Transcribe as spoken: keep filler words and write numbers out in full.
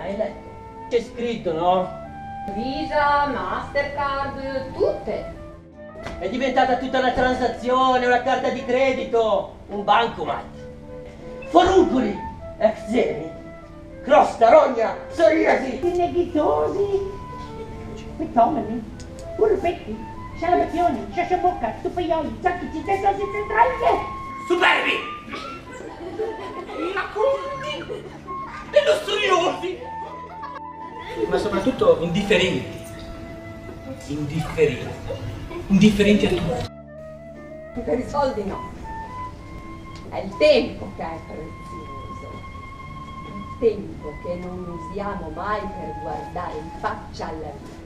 Hai letto? C'è scritto, no? Visa, Mastercard, tutte. È diventata tutta una transazione, una carta di credito, un bancomat. Foruncoli, eczemi, crosta, rogna, psoriasi. I neghitosi, metomani, urbetti, scialabacchioni, sciasciabocca, stupaioli, zacchici, tessosi centrali. Superbi! Iracondi! E lussuriosi! Ma soprattutto indifferenti. Indifferenti. Indifferenti a tutti. Per i soldi no. È il tempo che è prezioso. Il tempo che non usiamo mai per guardare in faccia alla vita.